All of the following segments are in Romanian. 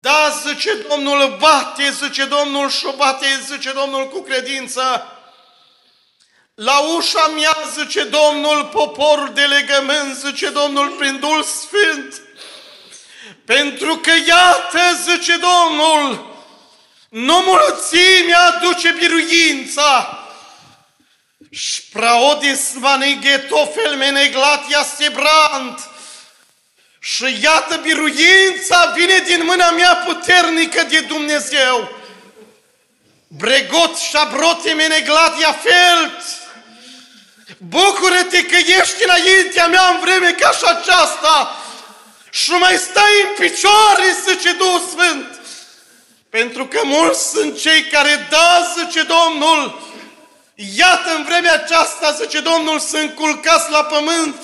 Da, zice Domnul, bate, zice Domnul, și bate, zice Domnul, cu credință. La ușa mea, zice Domnul, poporul de legământ, zice Domnul, prin Duhul Sfânt. Pentru că iată, zice Domnul, nu mulțimea aduce biruința. Spraodis manighetofel meneglatia sebrant. Și iată, biruința vine din mâna mea puternică de Dumnezeu. Bregot șabrote meneglatia felt. Bucură-te că ești înaintea mea în vreme ca și aceasta și mai stai în picioare, zice Duhul Sfânt. Pentru că mulți sunt cei care, da, zice Domnul, iată în vremea aceasta, zice Domnul, sunt culcați la pământ.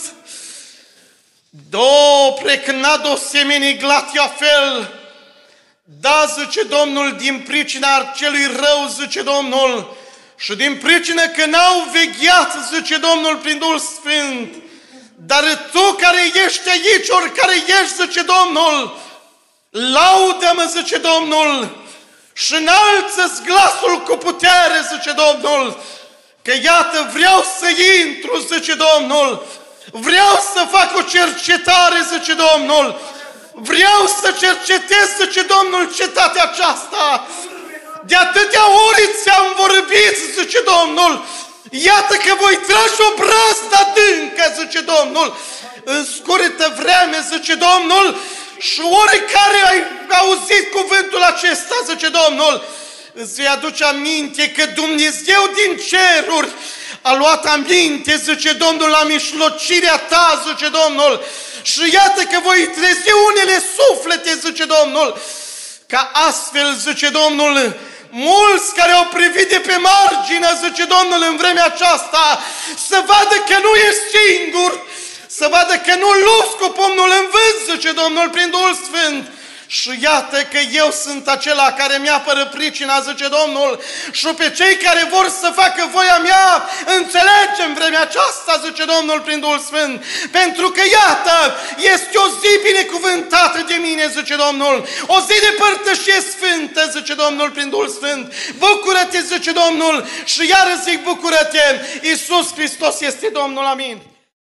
Do precnado semeni glatia fel. Da, zice Domnul, din pricina celui rău, zice Domnul, și din pricină că n-au vegheat, zice Domnul, prin Duhul Sfânt. Dar tu care ești aici, oricare ești, zice Domnul, laudă-mă, zice Domnul, și înalță-ți glasul cu putere, zice Domnul, că iată vreau să intru, zice Domnul, vreau să fac o cercetare, zice Domnul, vreau să cercetez, zice Domnul, cetatea aceasta. De atâtea ori ți-am vorbit, zice Domnul, iată că voi trage o brazdă adâncă, zice Domnul, în scurtă vreme, zice Domnul, și oricare ai auzit cuvântul acesta, zice Domnul, îți vei aduce aminte că Dumnezeu din ceruri a luat aminte, zice Domnul, la mișlocirea ta, zice Domnul, și iată că voi trezi unele suflete, zice Domnul, ca astfel, zice Domnul, mulți care au privit de pe margine, zice Domnul, în vremea aceasta, să vadă că nu ești singur, să vadă că nu lupți cu pumnul în vânt, zice Domnul, prin Duhul Sfânt. Și iată că eu sunt acela care mi-apără pricina, zice Domnul, și pe cei care vor să facă voia mea, înțelege în vremea aceasta, zice Domnul, prin Duhul Sfânt. Pentru că iată, este o zi binecuvântată de mine, zice Domnul, o zi de părtășie sfântă, zice Domnul, prin Duhul Sfânt. Bucură-te, zice Domnul, și iară zic, bucură-te, Iisus Hristos este Domnul, amin.